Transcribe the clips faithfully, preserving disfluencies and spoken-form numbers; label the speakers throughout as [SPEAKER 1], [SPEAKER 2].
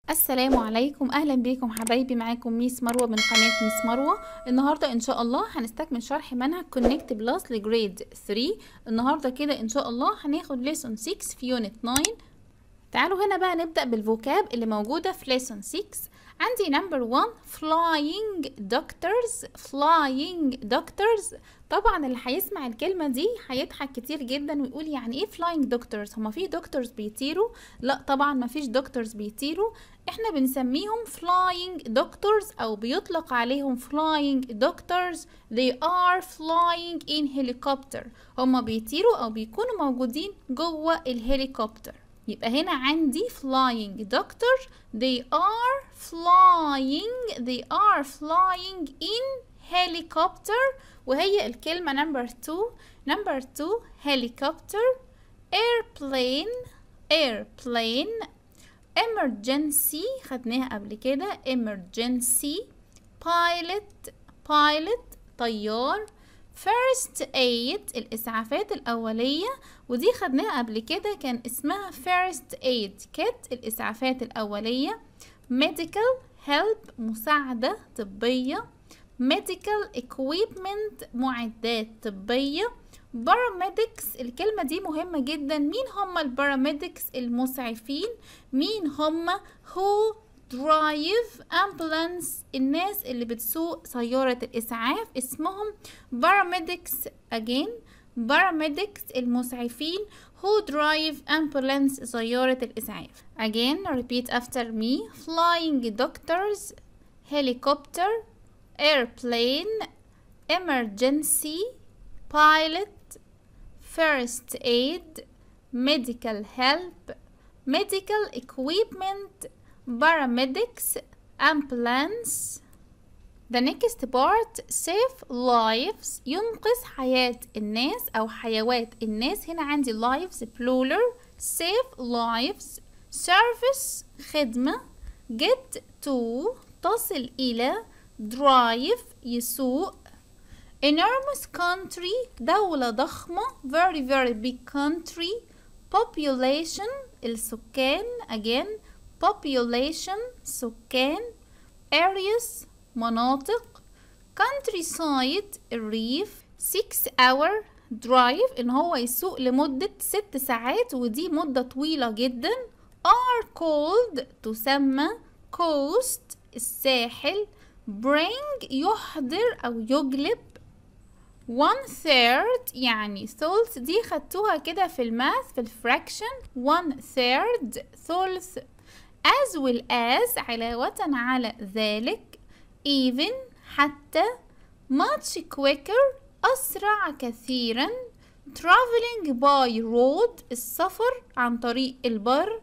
[SPEAKER 1] السلام عليكم، اهلا بيكم حبايبي. معاكم ميس مروه من قناه ميس مروه. النهارده ان شاء الله هنستكمل شرح منهج كونكت بلس لجريد ثري. النهارده كده ان شاء الله هناخد ليسون ستة في يونت تسعة. تعالوا هنا بقى نبدا بالفوكاب اللي موجوده في ليسون ستة. عندي نمبر واحد flying doctors flying doctors. طبعا اللي هيسمع الكلمه دي هيضحك كتير جدا ويقول يعني ايه flying doctors؟ هما في دكتورز بيطيروا؟ لا طبعا ما فيش دكتورز بيطيروا، احنا بنسميهم flying doctors او بيطلق عليهم flying doctors. they are flying in helicopter. هما بيطيروا او بيكونوا موجودين جوه الهليكوبتر. يبقى هنا عندي flying doctor they are flying they are flying in helicopter. وهي الكلمة number two number two helicopter airplane airplane emergency خدناها قبل كده emergency pilot pilot طيار first aid الإسعافات الأولية ودي خدناها قبل كده كان اسمها first aid kit الإسعافات الأولية medical help مساعدة طبية medical equipment معدات طبية paramedics الكلمة دي مهمة جدا. مين هم الباراميدكس؟ المسعفين. مين هم؟ who drive ambulance الناس اللي بتسوق سيارة الإسعاف اسمهم paramedics. again paramedics المسعفين who drive ambulance سيارة الإسعاف. again repeat after me flying doctors helicopter airplane emergency pilot first aid medical help medical equipment paramedics ambulance. the next part save lives ينقذ حياة الناس أو حيوات الناس. هنا عندي lives plural save lives service خدمة get to تصل إلى drive يسوق enormous country دولة ضخمة very very big country population السكان again population سكان areas مناطق countryside الريف six hour drive ان هو يسوق لمدة ست ساعات ودي مدة طويلة جدا. are called تسمى coast الساحل bring يحضر او يجلب one third يعني ثلث دي خدتوها كده في الماث في الفراكشن one third ثلث as well as علاوة على ذلك even حتى much quicker أسرع كثيرا traveling by road السفر عن طريق البر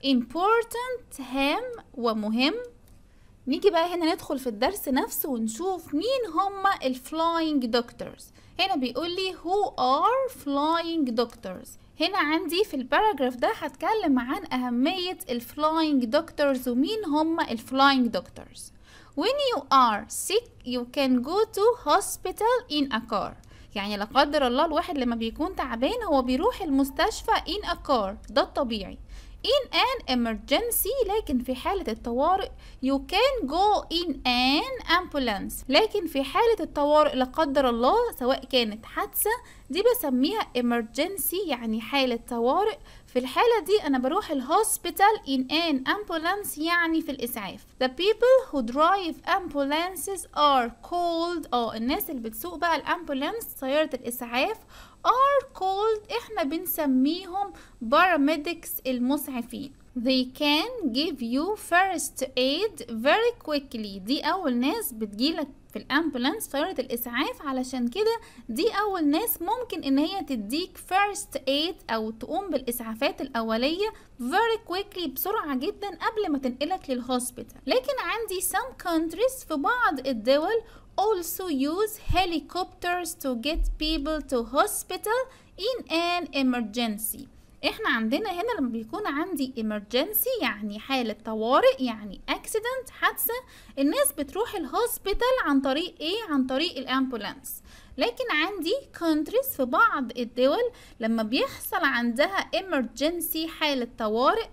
[SPEAKER 1] important هام ومهم. نيجي بقى هنا ندخل في الدرس نفسه ونشوف مين هما الفلاينج دكتورز. هنا بيقول لي who are flying doctors. هنا عندي في الباراجراف ده هتكلم عن أهمية الفلاينج دكتورز ومين هما الفلاينج دكتورز. when you are sick you can go to hospital in a car. يعني لا قدر الله الواحد لما بيكون تعبان هو بيروح المستشفى in a car ده الطبيعي. in an emergency لكن في حالة الطوارئ you can go in an ambulance. لكن في حالة الطوارئ لا قدر الله سواء كانت حادثة دي بسميها emergency يعني حالة طوارئ. في الحالة دي أنا بروح الهوسبيتال in an ambulance يعني في الإسعاف. the people who drive ambulances are called اه الناس اللي بتسوق بقى الأمبولانس سيارة الإسعاف are called احنا بنسميهم paramedics المسعفين. they can give you first aid very quickly دي أول ناس بتجيلك في الأمبولانس سيارة الإسعاف علشان كده دي أول ناس ممكن إن هي تديك first aid أو تقوم بالإسعافات الأولية very quickly بسرعة جدا قبل ما تنقلك للهوسبيتال. لكن عندي some countries في بعض الدول also use helicopters to get people to hospital in an emergency. احنا عندنا هنا لما بيكون عندي emergency يعني حالة طوارئ يعني accident حادثة الناس بتروح الهوسبيتال عن طريق ايه؟ عن طريق الامبولانس. لكن عندي countries في بعض الدول لما بيحصل عندها emergency حالة طوارئ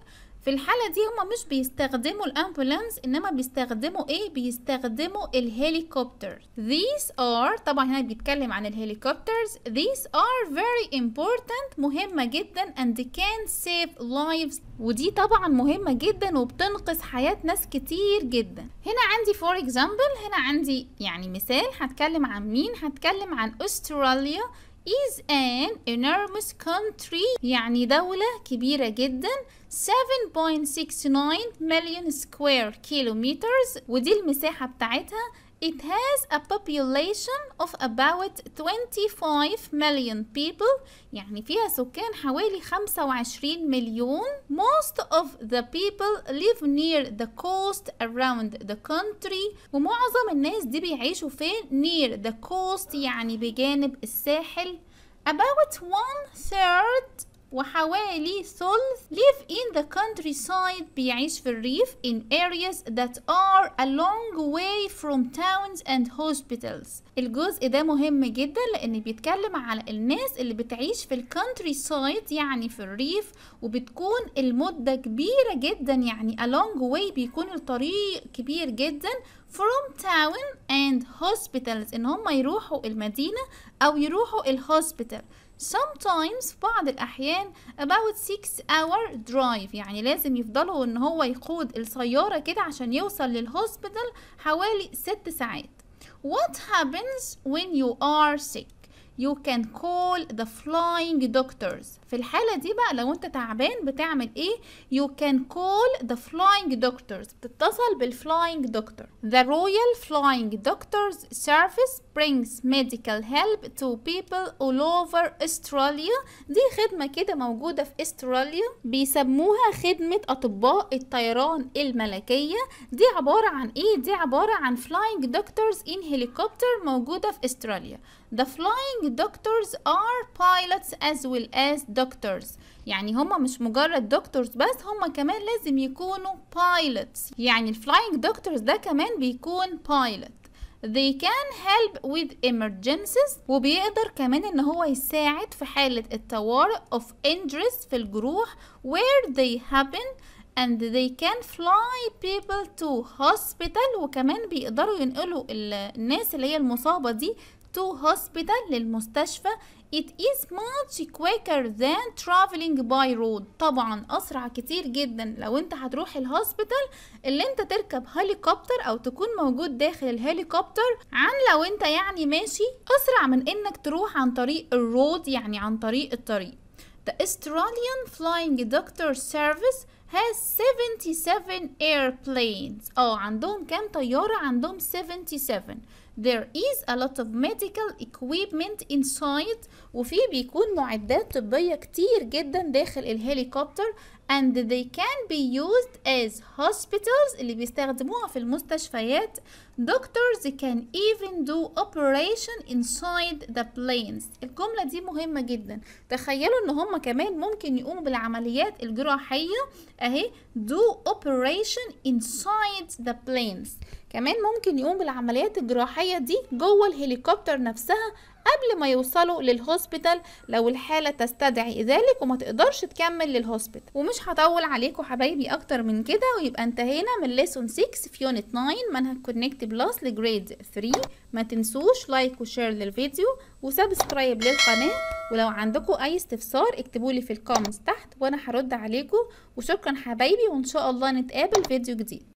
[SPEAKER 1] في الحالة دي هما مش بيستخدموا الامبولانس، انما بيستخدموا ايه؟ بيستخدموا الهليكوبتر. These are، طبعا هنا بيتكلم عن الهليكوبترز. These are very important، مهمة جدا and can save lives، ودي طبعا مهمة جدا وبتنقذ حياة ناس كتير جدا. هنا عندي for example، هنا عندي يعني مثال. هتكلم عن مين؟ هتكلم عن استراليا is an enormous country، يعني دولة كبيرة جدا. seven point six nine million square kilometers، ودي المساحة بتاعتها. It has a population of about twenty-five million people، يعني فيها سكان حوالي خمسة وعشرين مليون. Most of the people live near the coast around the country، ومعظم الناس دي بيعيشوا فين؟ near the coast، يعني بجانب الساحل. About one third، وحوالي ثلث live in the countryside، بيعيش في الريف in areas that are a long way from towns and hospitals. الجزء ده مهم جدا لان بيتكلم على الناس اللي بتعيش في الكونتري-سايد، يعني في الريف، وبتكون المدة كبيرة جدا، يعني a long way بيكون الطريق كبير جدا from town and hospitals، ان هم يروحوا المدينة او يروحوا الهوسبيتال. sometimes، في بعض الأحيان about six hour drive، يعني لازم يفضلوا ان هو يقود السيارة كده عشان يوصل للهوسبيتال حوالي ست ساعات. What happens when you are sick؟ You can call the flying doctors. في الحالة دي بقى لو انت تعبان بتعمل ايه؟ You can call the flying doctors، بتتصل بالflying doctor. The Royal Flying Doctors Service brings medical help to people all over Australia. دي خدمة كده موجودة في استراليا، بيسموها خدمة أطباء الطيران الملكية. دي عبارة عن ايه؟ دي عبارة عن flying doctors in helicopter موجودة في استراليا. The flying doctors are pilots as well as doctors، يعني هما مش مجرد دكتورز بس، هما كمان لازم يكونوا pilots، يعني الفلاينج دكتورز ده كمان بيكون pilot. They can help with emergencies، وبيقدر كمان ان هو يساعد في حالة الطوارئ of injuries، في الجروح where they happen، and they can fly people to hospital، وكمان بيقدروا ينقلوا الناس اللي هي المصابة دي to hospital، للمستشفى. It is much quicker than traveling by road، طبعا أسرع كتير جدا لو انت هتروح الهوسبيتال اللي انت تركب هليكوبتر أو تكون موجود داخل الهليكوبتر، عن لو انت يعني ماشي، أسرع من انك تروح عن طريق الرود، يعني عن طريق الطريق. The Australian Flying Doctor Service has seventy-seven airplanes. اه عندهم كام طيارة؟ عندهم seventy-seven. There is a lot of medical equipment inside، وفي بيكون معدات طبية كتير جدا داخل الهليكوبتر. and they can be used as hospitals، اللي بيستخدموها في المستشفيات. doctors can even do operation inside the planes. الجملة دي مهمة جدا. تخيلوا ان هم كمان ممكن يقوموا بالعمليات الجراحية اهي do operation inside the planes، كمان ممكن يقوم بالعمليات الجراحية دي جوه الهليكوبتر نفسها قبل ما يوصلوا للهوسبيتال لو الحالة تستدعي ذلك وما تقدرش تكمل للهوسبيتال. ومش هطول عليكم حبايبي اكتر من كده، ويبقى انتهينا من ليسون ستة في يونت تسعة منهج كونكت بلس لجريد ثلاثة. ما تنسوش لايك وشير للفيديو وسبسكرايب للقناة، ولو عندكم اي استفسار اكتبولي في الكومنتس تحت وانا هرد عليكم. وشكرا حبايبي، وان شاء الله نتقابل فيديو جديد.